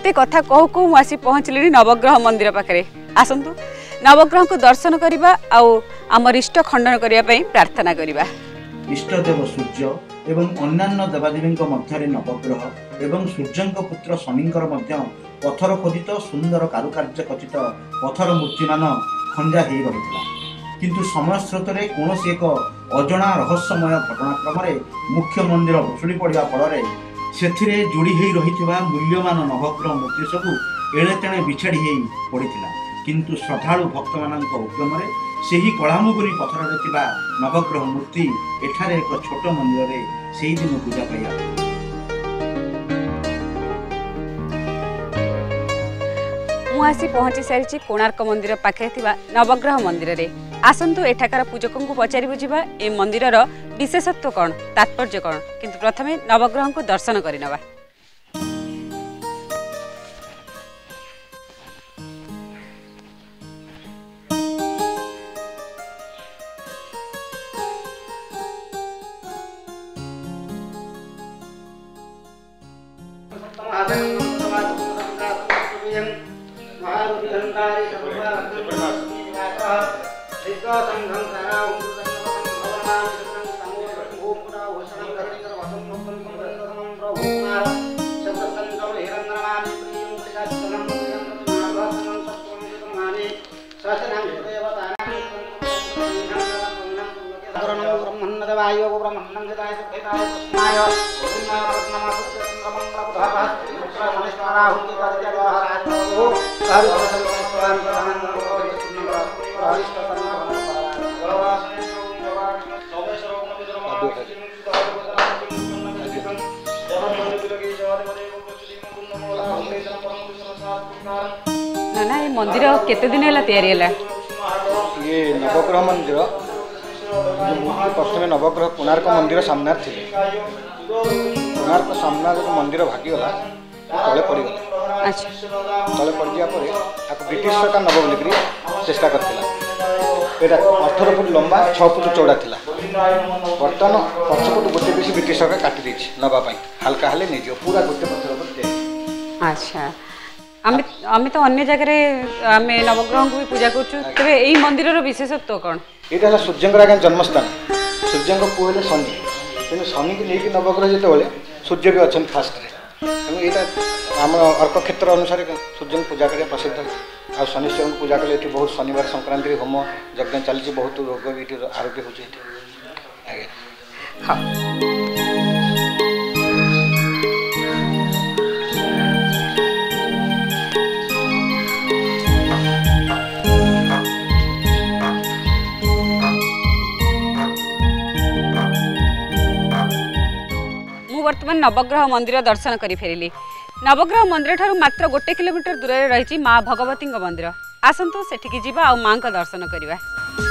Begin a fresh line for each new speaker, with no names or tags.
एते कथा कहू कहू मुझे पहुँचली नवग्रह मंदिर पाखे। आसतु नवग्रह को दर्शन करवा आमर इष्ट खंडन करने प्रार्थना करवा।
इष्टदेव सूर्य एवं अन्यान्य देवादेवी मध्य नवग्रह एवं सूर्य पुत्र शनिंकर पथर खोदित सुंदर कारुकार्य खचित पथर मूर्ति मान खंजा हो रही। किंतु समय स्रोत में कौन एक अजना रहस्यमय घटनाक्रम मुख्य मंदिर भुशुड़ी पड़ा फल से जोड़ी हो रही मूल्यवान नवग्रह मूर्ति सबू एणे तेणे बिछाड़ी हो पड़ा। किंतु श्रद्धालु भक्त मान उद्यम से ही कलामुगुरी पथर नवग्रह मूर्ति एठारे एक छोट मंदिर में से ही दिन पूजा पाया।
मुझे पहुंची सारी कोणार्क मंदिर पाखे नवग्रह मंदिर रे। आसतु एठाकार पूजकों को पचारि बुझा ए मंदिर विशेषत्व कौन, तात्पर्य कौन, किंतु प्रथमे नवग्रह को दर्शन करनवा। ना ये मंदिर केते दिन है तैयारी है?
ये नवग्रह मंदिर प्रथम नवग्रह कोणार्क मंदिर सामने थे। कोणार्क सामना जो मंदिर भागीगला तले पड़गला।
अच्छा
तले पड़ गया ब्रिटिश सरकार नब बोलिक चेष्टा करथिला। एटा 18 फुट लंबा 6 फुट चौड़ा थिला। बर्तमान पछपट गोटे पीस ब्रिटिश सरकार काटी देछि नबा पई हल्का हले नहीं जो पूरा गोटे पत्थर पर दे।
अच्छा आमे तो अन्य जगह आमे नवग्रह को भी पूजा करछु, तबे एई मंदिर रो विशेषत्व कोन?
एटा है सूर्यंकर आगे जन्मस्थान। सूर्य पुओ हेले शनि, तेणु शनि की लेकिन नवग्रह जिते सूर्य भी अच्छा फास्ट तेणु यहाँ आम अर्क क्षेत्र अनुसार सूर्य पूजा करें प्रसिद्ध। आ शनिश्वर को पूजा कले बहुत शनिवार संक्रांति होम यज्ञ चली बहुत रोग भी आरोग्य हो। हाँ
वर्तमान नवग्रह मंदिर दर्शन करी फेरिली। नवग्रह मंदिर ठारू मात्र 1 किलोमीटर दूर रही माँ भगवती मंदिर। आसतु सेठिकी जीवा आ माँ का दर्शन करवा।